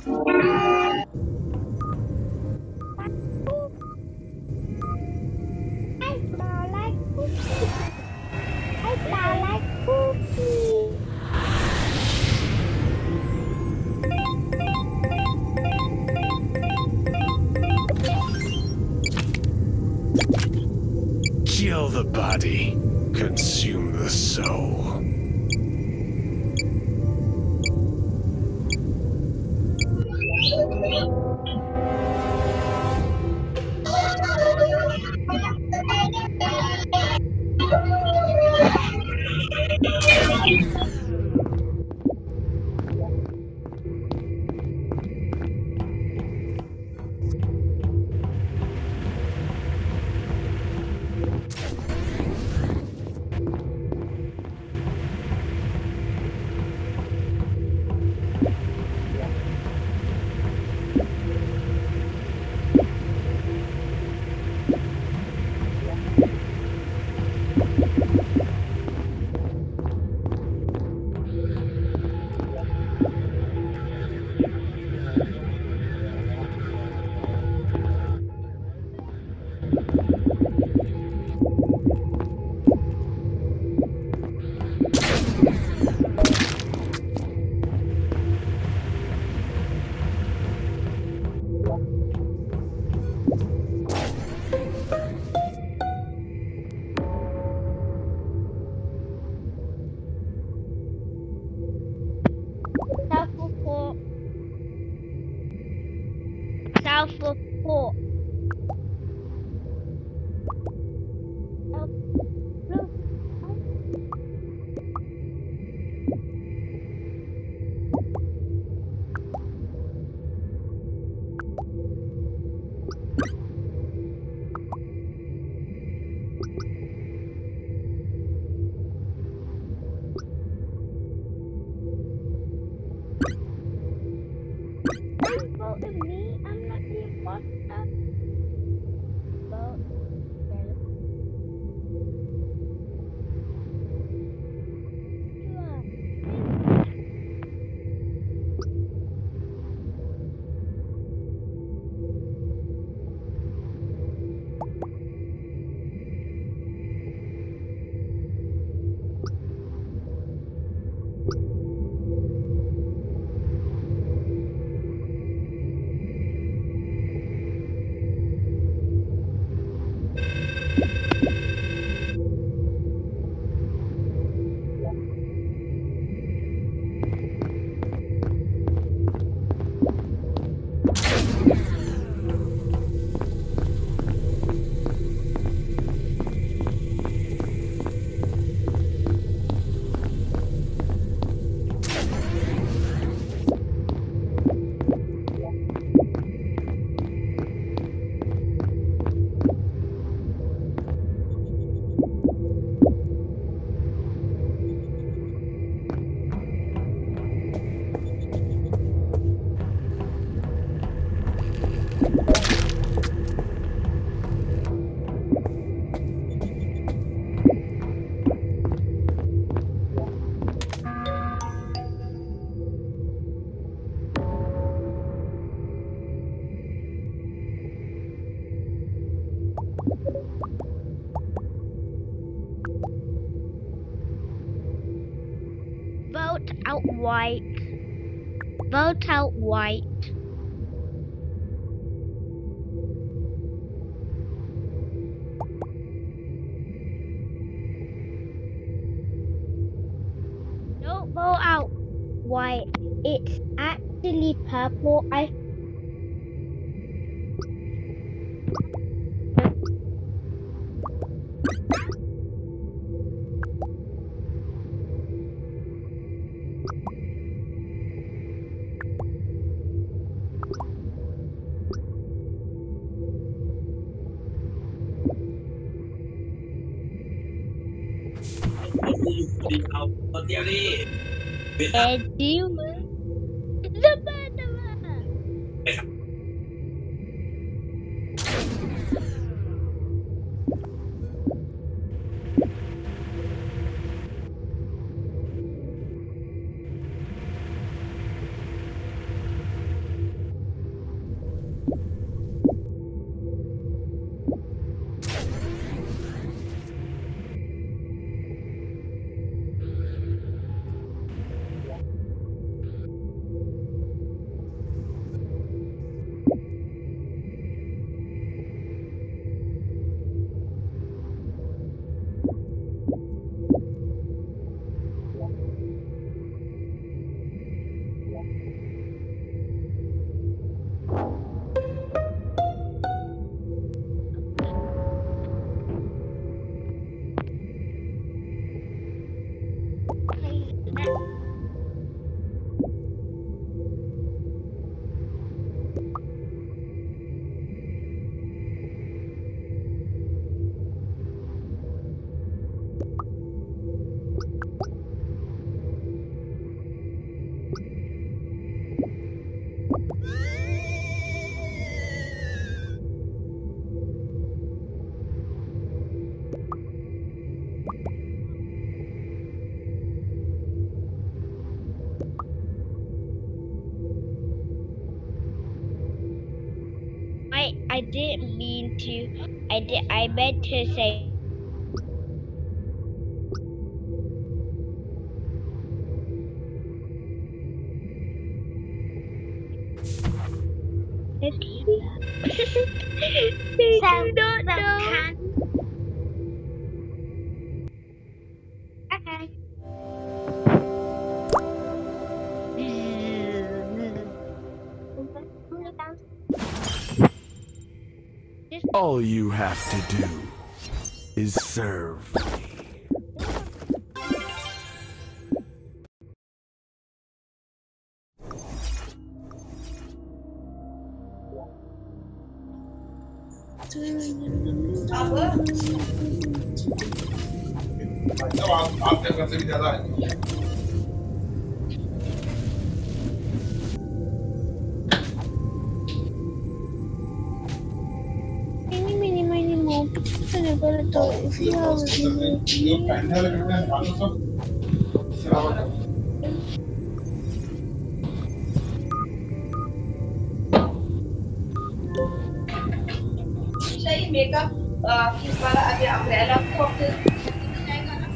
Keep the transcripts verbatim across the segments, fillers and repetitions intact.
Kill the body, consume the soul. Self-report. Self-report. Self-report. Don't vote with me. I'm not the imposter. Vote. Vote out white. Vote out white. Don't vote out white. It's actually purple. I Ed Demon. The murderer. didn't mean to. I did. I meant to say. They So, do not so know. can. Okay. All you have to do is serve me. Mini, mini, mini, mo. Ano ba na to? If you have makeup किस वाला अभी umbrella को जाएगा ना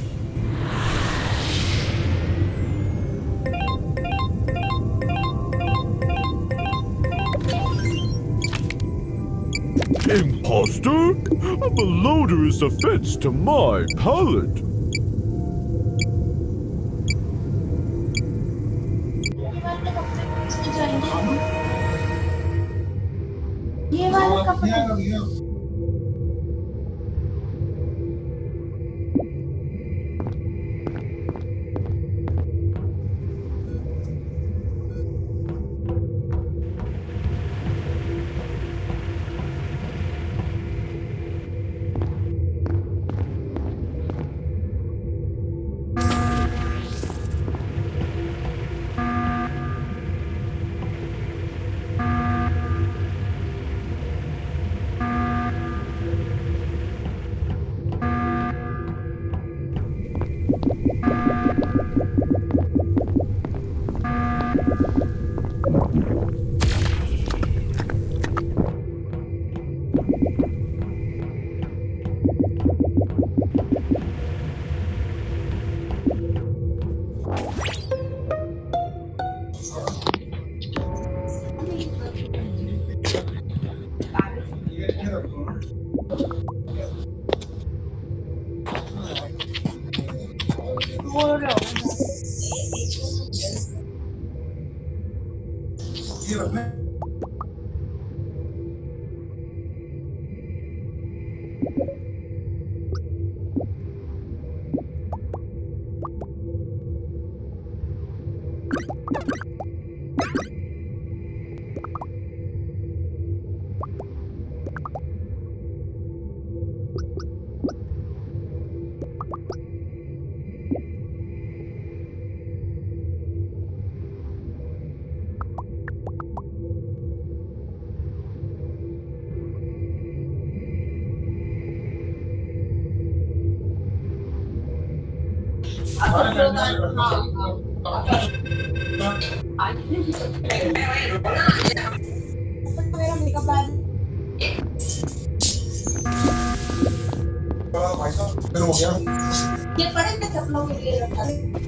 Imposter? A malodorous offense to my palate. ये वाला कपड़ा बोल रहा हूँ ये पड़े थे चप्पलों के लिए रखा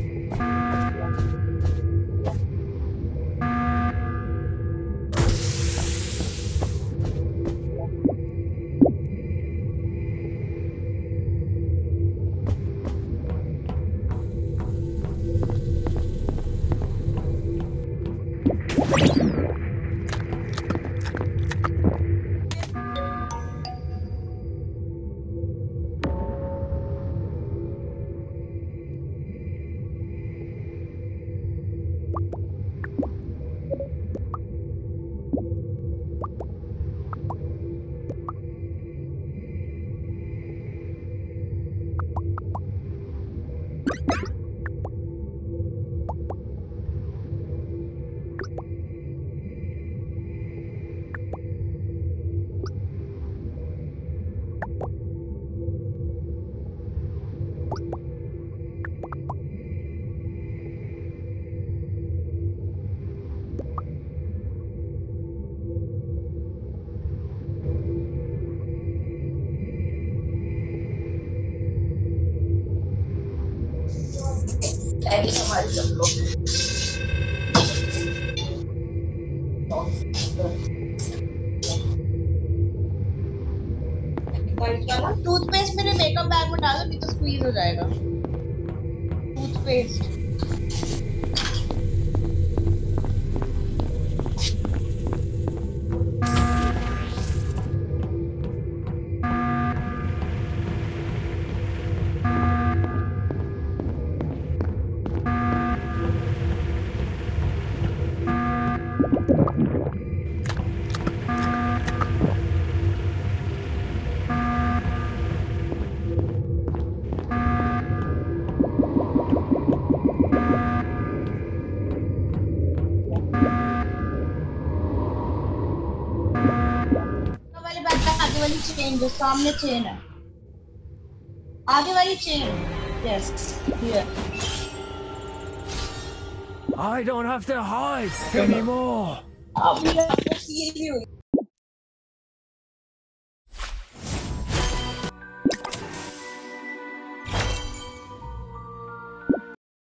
डैडी हमारे सब लोग टूथपेस्ट मेरे मेकअप बैग में डालो नहीं तो स्क्वीज हो जाएगा टूथपेस्ट वाली चेन जो सामने चेन है आगे वाली chain yes here I don't have to hide anymore. अब ये आपको फील भी हुई